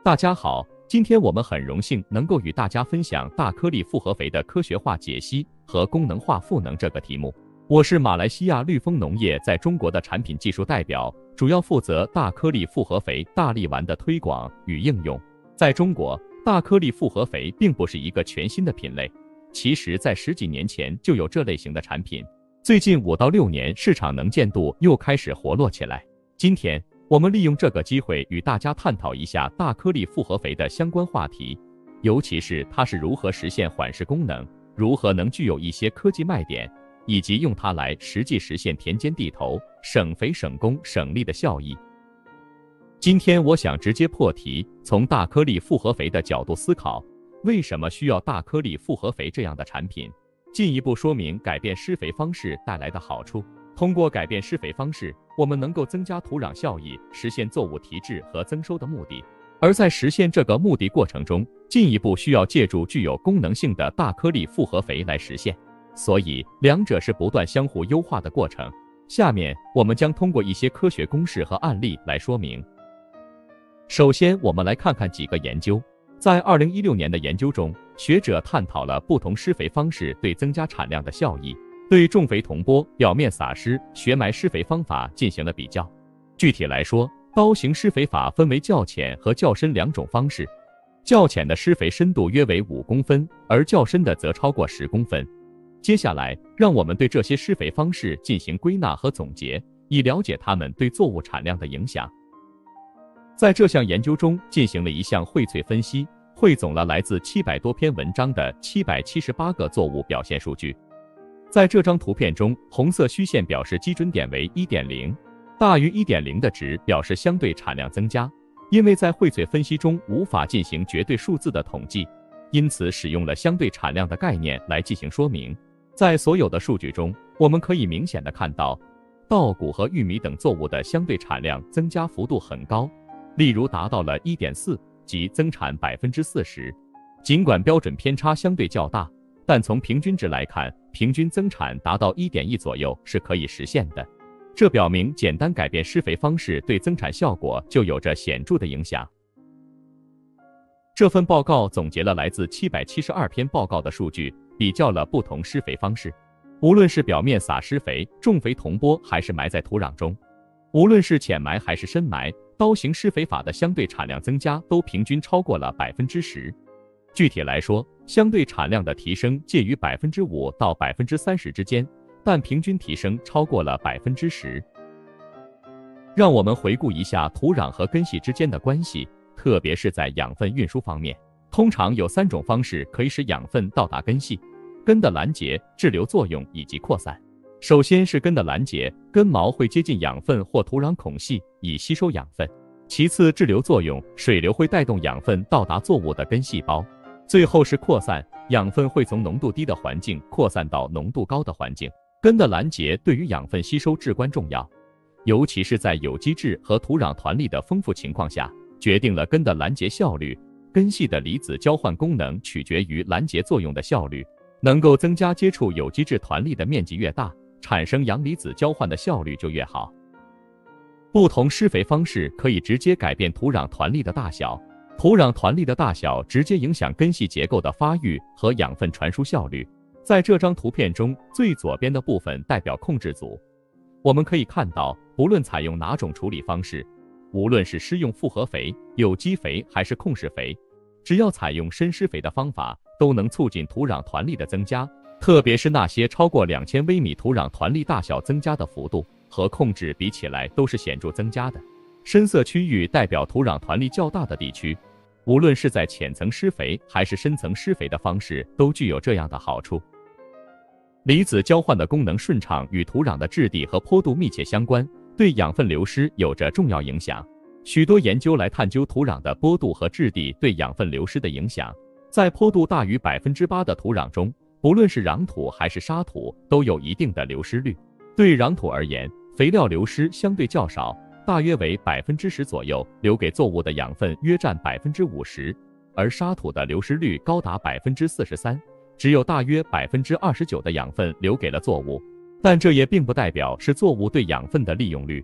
大家好，今天我们很荣幸能够与大家分享大颗粒复合肥的科学化解析和功能化赋能这个题目。我是马来西亚绿丰农业在中国的产品技术代表，主要负责大颗粒复合肥大力丸的推广与应用。在中国，大颗粒复合肥并不是一个全新的品类，其实在10几年前就有这类型的产品，最近5到6年市场能见度又开始活络起来。今天我们利用这个机会与大家探讨一下大颗粒复合肥的相关话题，尤其是它是如何实现缓释功能，如何能具有一些科技卖点，以及用它来实际实现田间地头省肥省工省力的效益。今天我想直接破题，从大颗粒复合肥的角度思考，为什么需要大颗粒复合肥这样的产品，进一步说明改变施肥方式带来的好处。通过改变施肥方式，我们能够增加土壤效益，实现作物提质和增收的目的。而在实现这个目的过程中，进一步需要借助具有功能性的大颗粒复合肥来实现。所以两者是不断相互优化的过程。下面我们将通过一些科学公式和案例来说明。首先，我们来看看几个研究。在2016年的研究中，学者探讨了不同施肥方式对增加产量的效益，对重肥同播、表面撒施、穴埋施肥方法进行了比较。具体来说，刀形施肥法分为较浅和较深2种方式。较浅的施肥深度约为5公分，而较深的则超过10公分。接下来，让我们对这些施肥方式进行归纳和总结，以了解它们对作物产量的影响。在这项研究中进行了一项荟萃分析，汇总了来自700多篇文章的778个作物表现数据。在这张图片中，红色虚线表示基准点为 1.0， 大于 1.0 的值表示相对产量增加。因为在荟萃分析中无法进行绝对数字的统计，因此使用了相对产量的概念来进行说明。在所有的数据中，我们可以明显的看到，稻谷和玉米等作物的相对产量增加幅度很高，例如达到了 1.4， 即增产 40%。尽管标准偏差相对较大，但从平均值来看，平均增产达到 1.1 左右是可以实现的。这表明简单改变施肥方式对增产效果就有着显著的影响。这份报告总结了来自772篇报告的数据，比较了不同施肥方式，无论是表面撒施肥、重肥同播还是埋在土壤中，无论是浅埋还是深埋，刀形施肥法的相对产量增加都平均超过了 10%。具体来说，相对产量的提升介于 5% 到 30% 之间，但平均提升超过了 10%。让我们回顾一下土壤和根系之间的关系，特别是在养分运输方面，通常有3种方式可以使养分到达根系：根的拦截、滞留作用以及扩散。首先是根的拦截，根毛会接近养分或土壤孔隙以吸收养分；其次滞留作用，水流会带动养分到达作物的根细胞；最后是扩散，养分会从浓度低的环境扩散到浓度高的环境。根的拦截对于养分吸收至关重要，尤其是在有机质和土壤团粒的丰富情况下，决定了根的拦截效率。根系的离子交换功能取决于拦截作用的效率，能够增加接触有机质团粒的面积越大，产生阳离子交换的效率就越好。不同施肥方式可以直接改变土壤团粒的大小，土壤团粒的大小直接影响根系结构的发育和养分传输效率。在这张图片中，最左边的部分代表控制组。我们可以看到，不论采用哪种处理方式，无论是施用复合肥、有机肥还是控释肥，只要采用深施肥的方法，都能促进土壤团粒的增加，特别是那些超过2000微米土壤团粒大小增加的幅度，和控制比起来都是显著增加的。深色区域代表土壤团粒较大的地区，无论是在浅层施肥还是深层施肥的方式，都具有这样的好处。离子交换的功能顺畅与土壤的质地和坡度密切相关，对养分流失有着重要影响。许多研究来探究土壤的坡度和质地对养分流失的影响。在坡度大于 8% 的土壤中，不论是壤土还是沙土，都有一定的流失率。对壤土而言，肥料流失相对较少，大约为 10% 左右，留给作物的养分约占 50%， 而沙土的流失率高达 43%，只有大约 29% 的养分留给了作物，但这也并不代表是作物对养分的利用率。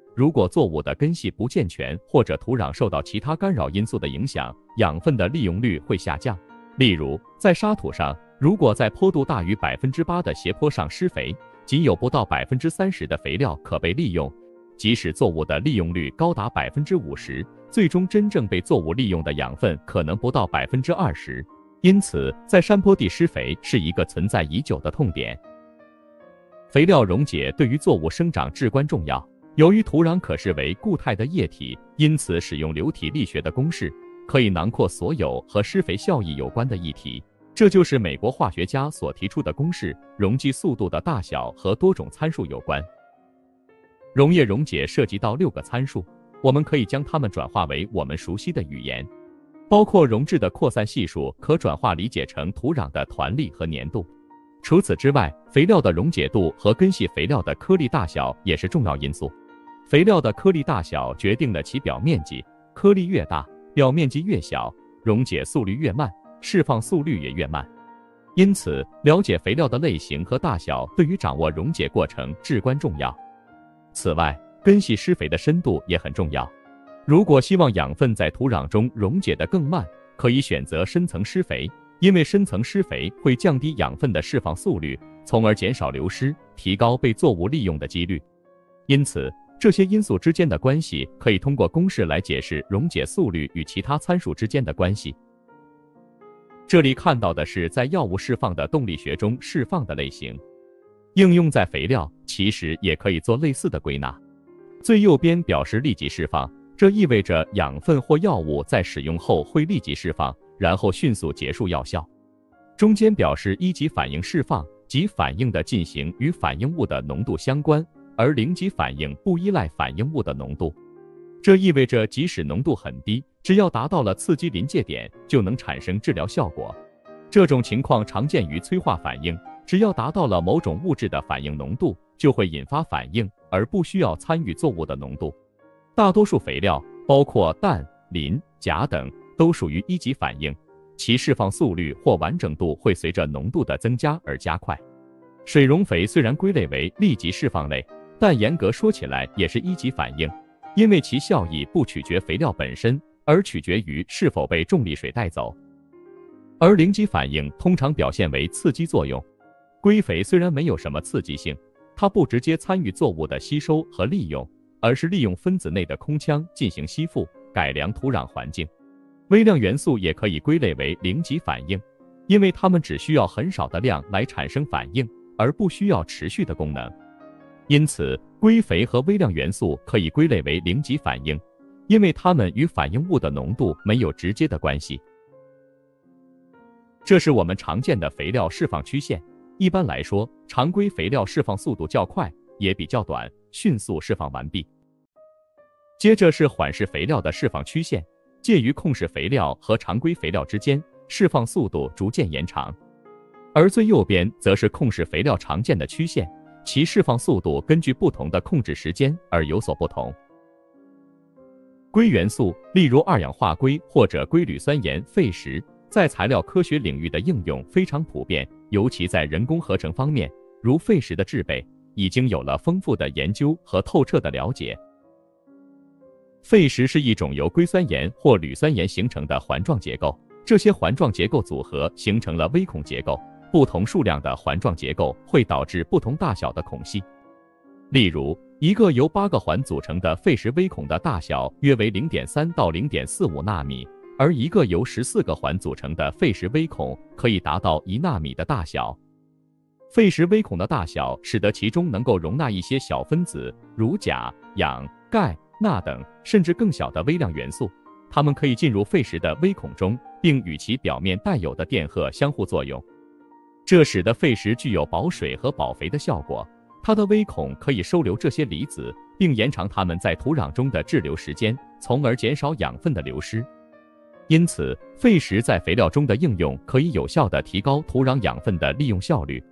如果作物的根系不健全，或者土壤受到其他干扰因素的影响，养分的利用率会下降。例如，在沙土上，如果在坡度大于8%的斜坡上施肥，仅有不到30%的肥料可被利用，即使作物的利用率高达50%，最终真正被作物利用的养分可能不到20%。因此，在山坡地施肥是一个存在已久的痛点。肥料溶解对于作物生长至关重要。由于土壤可视为固态的液体，因此使用流体力学的公式，可以囊括所有和施肥效益有关的议题。这就是美国化学家所提出的公式，溶剂速度的大小和多种参数有关。溶液溶解涉及到6个参数，我们可以将它们转化为我们熟悉的语言，包括溶质的扩散系数可转化理解成土壤的团粒和粘度。除此之外，肥料的溶解度和根系肥料的颗粒大小也是重要因素。肥料的颗粒大小决定了其表面积，颗粒越大，表面积越小，溶解速率越慢，释放速率也越慢。因此，了解肥料的类型和大小对于掌握溶解过程至关重要。此外，根系施肥的深度也很重要。如果希望养分在土壤中溶解得更慢，可以选择深层施肥，因为深层施肥会降低养分的释放速率，从而减少流失，提高被作物利用的几率。因此，这些因素之间的关系可以通过公式来解释溶解速率与其他参数之间的关系。这里看到的是在药物释放的动力学中释放的类型，应用在肥料其实也可以做类似的归纳。最右边表示立即释放，这意味着养分或药物在使用后会立即释放，然后迅速结束药效。中间表示一级反应释放，即反应的进行与反应物的浓度相关，而零级反应不依赖反应物的浓度。这意味着即使浓度很低，只要达到了刺激临界点，就能产生治疗效果。这种情况常见于催化反应，只要达到了某种物质的反应浓度，就会引发反应，而不需要参与作物的浓度。大多数肥料，包括氮、磷、钾等，都属于一级反应，其释放速率或完整度会随着浓度的增加而加快。水溶肥虽然归类为立即释放类，但严格说起来也是一级反应，因为其效益不取决肥料本身，而取决于是否被重力水带走。而零级反应通常表现为刺激作用。硅肥虽然没有什么刺激性，它不直接参与作物的吸收和利用，而是利用分子内的空腔进行吸附，改良土壤环境。微量元素也可以归类为零级反应，因为它们只需要很少的量来产生反应，而不需要持续的功能。因此，硅肥和微量元素可以归类为零级反应，因为它们与反应物的浓度没有直接的关系。这是我们常见的肥料释放曲线。一般来说，常规肥料释放速度较快，也比较短，迅速释放完毕。接着是缓释肥料的释放曲线，介于控制肥料和常规肥料之间，释放速度逐渐延长。而最右边则是控制肥料常见的曲线，其释放速度根据不同的控制时间而有所不同。硅元素，例如二氧化硅或者硅铝酸盐、废石，在材料科学领域的应用非常普遍，尤其在人工合成方面，如废石的制备，已经有了丰富的研究和透彻的了解。废石是一种由硅酸盐或铝酸盐形成的环状结构，这些环状结构组合形成了微孔结构，不同数量的环状结构会导致不同大小的孔隙。例如，一个由8个环组成的废石微孔的大小约为 0.3 到 0.45 纳米，而一个由14个环组成的废石微孔可以达到1纳米的大小。废石微孔的大小使得其中能够容纳一些小分子，如钾、氧、钙、钠等，甚至更小的微量元素。它们可以进入废石的微孔中，并与其表面带有的电荷相互作用，这使得废石具有保水和保肥的效果。它的微孔可以收留这些离子，并延长它们在土壤中的滞留时间，从而减少养分的流失。因此，废石在肥料中的应用可以有效地提高土壤养分的利用效率。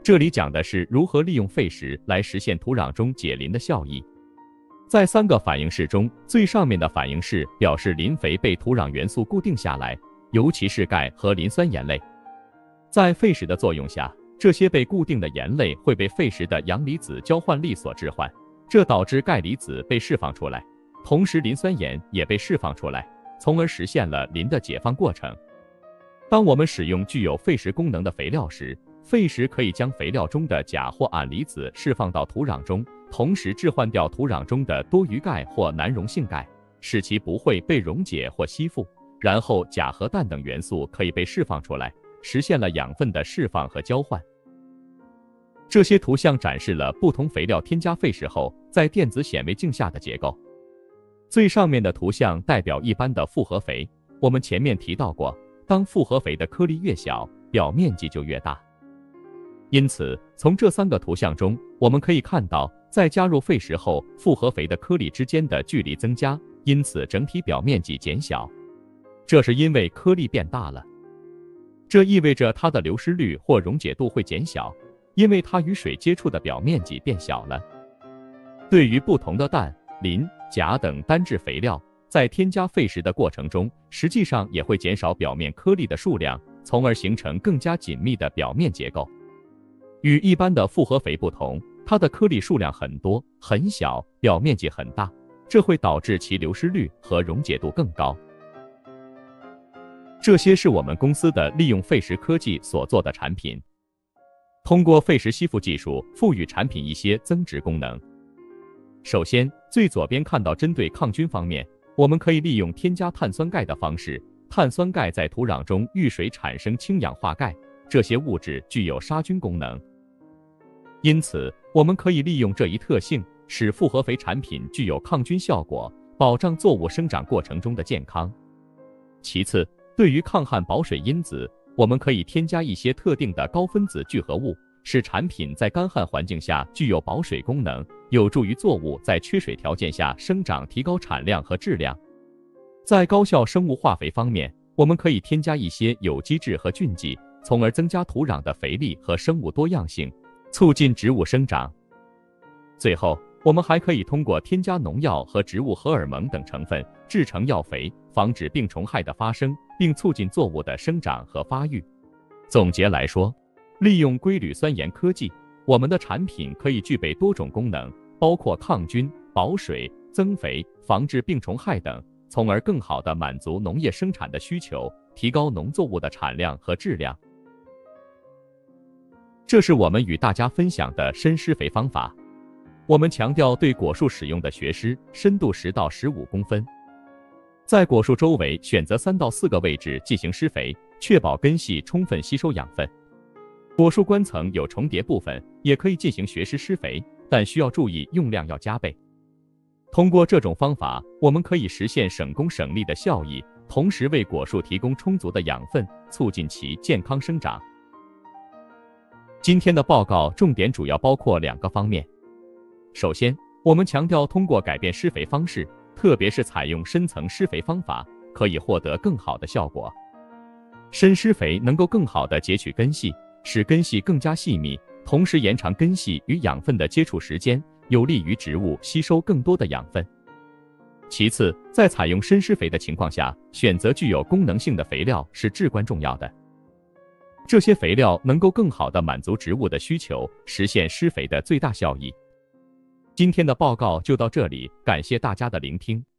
这里讲的是如何利用废石来实现土壤中解磷的效益。在3个反应式中，最上面的反应式表示磷肥被土壤元素固定下来，尤其是钙和磷酸盐类。在废石的作用下，这些被固定的盐类会被废石的阳离子交换力所置换，这导致钙离子被释放出来，同时磷酸盐也被释放出来，从而实现了磷的解放过程。当我们使用具有废石功能的肥料时，废石可以将肥料中的钾或铵离子释放到土壤中，同时置换掉土壤中的多余钙或难溶性钙，使其不会被溶解或吸附，然后钾和氮等元素可以被释放出来，实现了养分的释放和交换。这些图像展示了不同肥料添加废石后在电子显微镜下的结构。最上面的图像代表一般的复合肥，我们前面提到过，当复合肥的颗粒越小，表面积就越大。因此，从这3个图像中，我们可以看到，在加入废石后，复合肥的颗粒之间的距离增加，因此整体表面积减小。这是因为颗粒变大了。这意味着它的流失率或溶解度会减小，因为它与水接触的表面积变小了。对于不同的氮、磷、钾等单质肥料，在添加废石的过程中，实际上也会减少表面颗粒的数量，从而形成更加紧密的表面结构。与一般的复合肥不同，它的颗粒数量很多、很小，表面积很大，这会导致其流失率和溶解度更高。这些是我们公司的利用废石科技所做的产品。通过废石吸附技术，赋予产品一些增值功能。首先，最左边看到针对抗菌方面，我们可以利用添加碳酸钙的方式，碳酸钙在土壤中遇水产生氢氧化钙，这些物质具有杀菌功能。因此，我们可以利用这一特性，使复合肥产品具有抗菌效果，保障作物生长过程中的健康。其次，对于抗旱保水因子，我们可以添加一些特定的高分子聚合物，使产品在干旱环境下具有保水功能，有助于作物在缺水条件下生长，提高产量和质量。在高效生物化肥方面，我们可以添加一些有机质和菌剂，从而增加土壤的肥力和生物多样性，促进植物生长。最后，我们还可以通过添加农药和植物荷尔蒙等成分制成药肥，防止病虫害的发生，并促进作物的生长和发育。总结来说，利用硅铝酸盐科技，我们的产品可以具备多种功能，包括抗菌、保水、增肥、防治病虫害等，从而更好地满足农业生产的需求，提高农作物的产量和质量。这是我们与大家分享的深施肥方法。我们强调对果树使用的学施深度10到15公分，在果树周围选择3到4个位置进行施肥，确保根系充分吸收养分。果树冠层有重叠部分，也可以进行学施施肥，但需要注意用量要加倍。通过这种方法，我们可以实现省工省力的效益，同时为果树提供充足的养分，促进其健康生长。今天的报告重点主要包括2个方面。首先，我们强调通过改变施肥方式，特别是采用深层施肥方法，可以获得更好的效果。深施肥能够更好地截取根系，使根系更加细密，同时延长根系与养分的接触时间，有利于植物吸收更多的养分。其次，在采用深施肥的情况下，选择具有功能性的肥料是至关重要的。这些肥料能够更好地满足植物的需求，实现施肥的最大效益。今天的报告就到这里，感谢大家的聆听。